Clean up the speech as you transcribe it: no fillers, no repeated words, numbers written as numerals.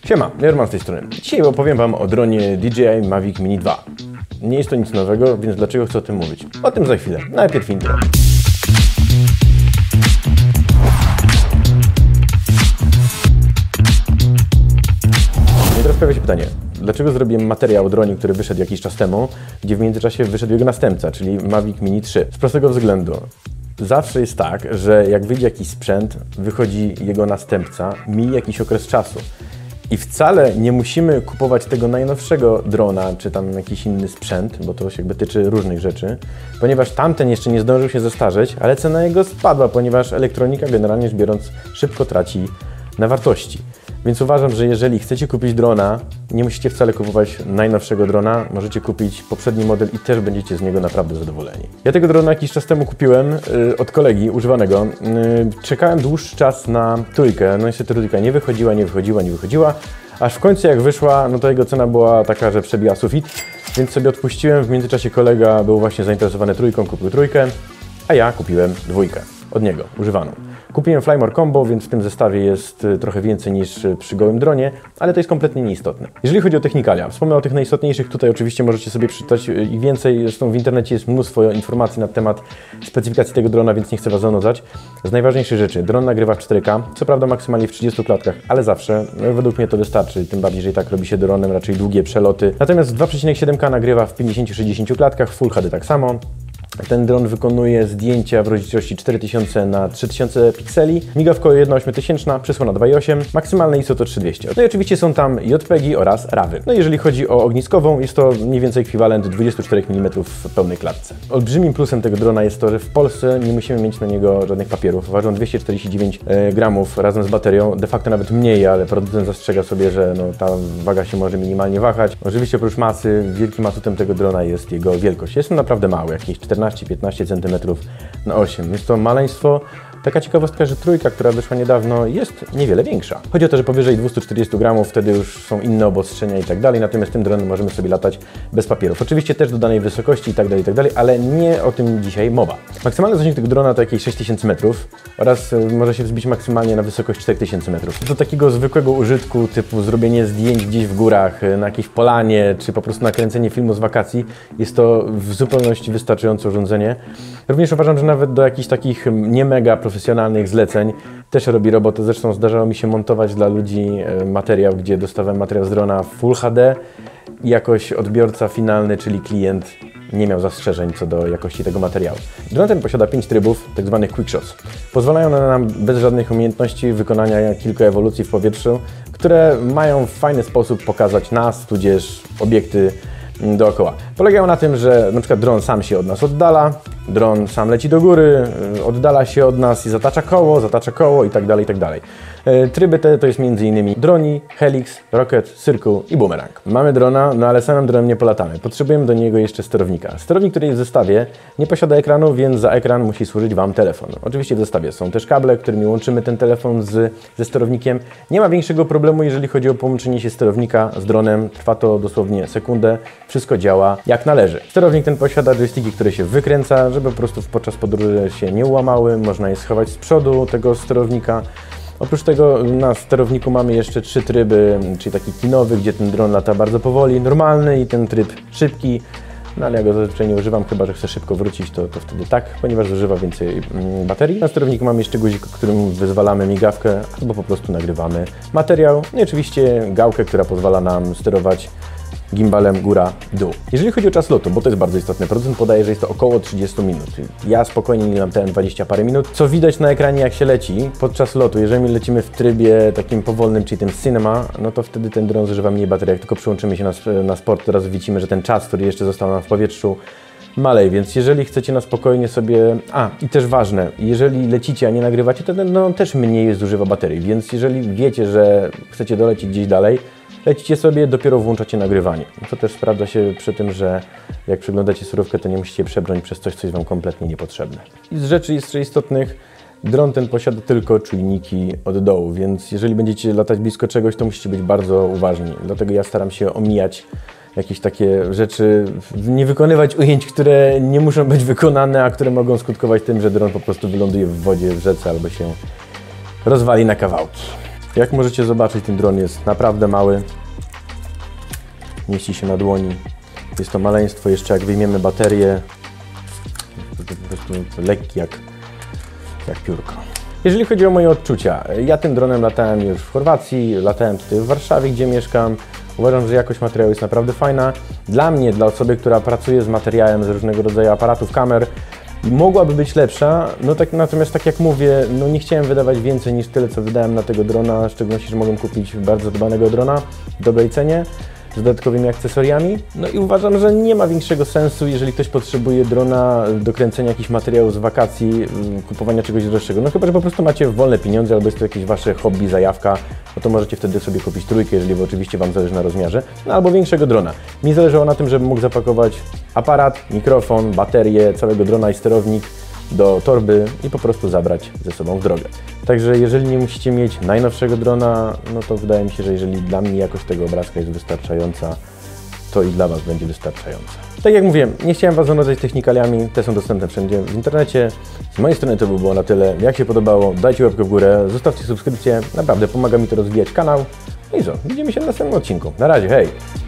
Siema, Jerman z tej strony. Dzisiaj opowiem Wam o dronie DJI Mavic Mini 2. Nie jest to nic nowego, więc dlaczego chcę o tym mówić? O tym za chwilę. Najpierw intro. I teraz pojawia się pytanie, dlaczego zrobiłem materiał o dronie, który wyszedł jakiś czas temu, gdzie w międzyczasie wyszedł jego następca, czyli Mavic Mini 3? Z prostego względu. Zawsze jest tak, że jak wyjdzie jakiś sprzęt, wychodzi jego następca, mija jakiś okres czasu. I wcale nie musimy kupować tego najnowszego drona, czy tam jakiś inny sprzęt, bo to się jakby tyczy różnych rzeczy, ponieważ tamten jeszcze nie zdążył się zestarzeć, ale cena jego spadła, ponieważ elektronika generalnie rzecz biorąc szybko traci na wartości. Więc uważam, że jeżeli chcecie kupić drona, nie musicie wcale kupować najnowszego drona, możecie kupić poprzedni model i też będziecie z niego naprawdę zadowoleni. Ja tego drona jakiś czas temu kupiłem od kolegi używanego. Czekałem dłuższy czas na trójkę, no niestety trójka nie wychodziła, aż w końcu jak wyszła, no to jego cena była taka, że przebiła sufit, więc sobie odpuściłem. W międzyczasie kolega był właśnie zainteresowany trójką, kupił trójkę, a ja kupiłem dwójkę od niego, używaną. Kupiłem Flymore Combo, więc w tym zestawie jest trochę więcej niż przy gołym dronie, ale to jest kompletnie nieistotne. Jeżeli chodzi o technikalia, wspomnę o tych najistotniejszych, tutaj oczywiście możecie sobie przeczytać i więcej, zresztą w internecie jest mnóstwo informacji na temat specyfikacji tego drona, więc nie chcę Was zanudzać. Z najważniejszych rzeczy, dron nagrywa w 4K, co prawda maksymalnie w 30 klatkach, ale zawsze, według mnie to wystarczy, tym bardziej, że i tak robi się dronem raczej długie przeloty. Natomiast 2,7K nagrywa w 50-60 klatkach, Full HD tak samo. Ten dron wykonuje zdjęcia w rozdzielczości 4000 na 3000 pikseli, migawko 1,8000, przysłona 2,8, maksymalne ISO to 3200. No i oczywiście są tam JPEGi oraz RAWy. No i jeżeli chodzi o ogniskową, jest to mniej więcej ekwiwalent 24 mm w pełnej klatce. Olbrzymim plusem tego drona jest to, że w Polsce nie musimy mieć na niego żadnych papierów. Ważą 249 gramów razem z baterią, de facto nawet mniej, ale producent zastrzega sobie, że no, ta waga się może minimalnie wahać. Oczywiście oprócz masy, wielkim atutem tego drona jest jego wielkość. Jest on naprawdę mały, jakieś 14-15 cm na 8. Jest to maleństwo. Taka ciekawostka, że trójka, która wyszła niedawno, jest niewiele większa. Chodzi o to, że powyżej 240 gramów wtedy już są inne obostrzenia i tak dalej, natomiast tym dronem możemy sobie latać bez papierów. Oczywiście też do danej wysokości i tak dalej, ale nie o tym dzisiaj mowa. Maksymalny zasięg tego drona to jakieś 6000 metrów oraz może się wzbić maksymalnie na wysokość 4000 metrów. Do takiego zwykłego użytku typu zrobienie zdjęć gdzieś w górach, na jakiejś polanie, czy po prostu nakręcenie filmu z wakacji jest to w zupełności wystarczające urządzenie. Również uważam, że nawet do jakichś takich nie mega profesjonalnych zleceń też robi robotę. Zresztą zdarzało mi się montować dla ludzi materiał, gdzie dostawałem materiał z drona w Full HD i jakoś odbiorca finalny, czyli klient, nie miał zastrzeżeń co do jakości tego materiału. Dron ten posiada 5 trybów, tak zwanych quick shots. Pozwalają one nam bez żadnych umiejętności wykonania kilku ewolucji w powietrzu, które mają w fajny sposób pokazać nas, tudzież obiekty dookoła. Polegają na tym, że na przykład dron sam się od nas oddala, dron sam leci do góry, oddala się od nas i zatacza koło i tak dalej. Tryby te to jest m.in. droni, helix, rocket, circle i boomerang. Mamy drona, no ale samym dronem nie polatamy. Potrzebujemy do niego jeszcze sterownika. Sterownik, który jest w zestawie, nie posiada ekranu, więc za ekran musi służyć Wam telefon. Oczywiście w zestawie są też kable, którymi łączymy ten telefon ze sterownikiem. Nie ma większego problemu, jeżeli chodzi o połączenie się sterownika z dronem. Trwa to dosłownie sekundę. Wszystko działa jak należy. Sterownik ten posiada joysticki, które się wykręca, żeby po prostu podczas podróży się nie łamały. Można je schować z przodu tego sterownika. Oprócz tego na sterowniku mamy jeszcze 3 tryby, czyli taki kinowy, gdzie ten dron lata bardzo powoli, normalny i ten tryb szybki. No ale ja go zazwyczaj nie używam, chyba że chcę szybko wrócić, to wtedy tak, ponieważ zużywa więcej baterii. Na sterowniku mamy jeszcze guzik, którym wyzwalamy migawkę, albo po prostu nagrywamy materiał. No i oczywiście gałkę, która pozwala nam sterować gimbalem góra-dół. Jeżeli chodzi o czas lotu, bo to jest bardzo istotne, producent podaje, że jest to około 30 minut. Ja spokojnie nie latałem 20 parę minut. Co widać na ekranie, jak się leci podczas lotu, jeżeli lecimy w trybie takim powolnym, czyli tym cinema, no to wtedy ten dron zużywa mniej baterii. Jak tylko przyłączymy się na sport, teraz widzimy, że ten czas, który jeszcze został nam w powietrzu, maleje, więc jeżeli chcecie na spokojnie sobie... i też ważne, jeżeli lecicie, a nie nagrywacie, to ten dron też mniej zużywa baterii, więc jeżeli wiecie, że chcecie dolecieć gdzieś dalej, lecicie sobie, dopiero włączacie nagrywanie. To też sprawdza się przy tym, że jak przeglądacie surówkę, to nie musicie przebrnąć przez coś, co jest Wam kompletnie niepotrzebne. I z rzeczy jeszcze istotnych, dron ten posiada tylko czujniki od dołu, więc jeżeli będziecie latać blisko czegoś, to musicie być bardzo uważni. Dlatego ja staram się omijać jakieś takie rzeczy, nie wykonywać ujęć, które nie muszą być wykonane, a które mogą skutkować tym, że dron po prostu wyląduje w wodzie, w rzece albo się rozwali na kawałki. Jak możecie zobaczyć, ten dron jest naprawdę mały. Mieści się na dłoni. Jest to maleństwo, jeszcze jak wyjmiemy baterię, to po prostu lekki jak piórko. Jeżeli chodzi o moje odczucia, ja tym dronem latałem już w Chorwacji, latałem tutaj w Warszawie, gdzie mieszkam. Uważam, że jakość materiału jest naprawdę fajna. Dla mnie, dla osoby, która pracuje z materiałem, z różnego rodzaju aparatów, kamer, mogłaby być lepsza, natomiast tak jak mówię, nie chciałem wydawać więcej niż tyle, co wydałem na tego drona, w szczególności, że mogłem kupić bardzo dbanego drona w dobrej cenie, z dodatkowymi akcesoriami. I uważam, że nie ma większego sensu, jeżeli ktoś potrzebuje drona do kręcenia jakichś materiałów z wakacji, kupowania czegoś droższego. Chyba, że po prostu macie wolne pieniądze, albo jest to jakieś wasze hobby, zajawka, to możecie wtedy sobie kupić trójkę, jeżeli oczywiście Wam zależy na rozmiarze, albo większego drona. Mi zależało na tym, żebym mógł zapakować aparat, mikrofon, baterię, całego drona i sterownik do torby i po prostu zabrać ze sobą w drogę. Także jeżeli nie musicie mieć najnowszego drona, to wydaje mi się, że jeżeli dla mnie jakość tego obrazka jest wystarczająca, to i dla Was będzie wystarczająca. Tak jak mówiłem, nie chciałem Was zanudzać technikaliami, te są dostępne wszędzie w internecie. Z mojej strony to by było na tyle. Jak się podobało, dajcie łapkę w górę, zostawcie subskrypcję, naprawdę pomaga mi to rozwijać kanał. I co, widzimy się w następnym odcinku. Na razie, hej!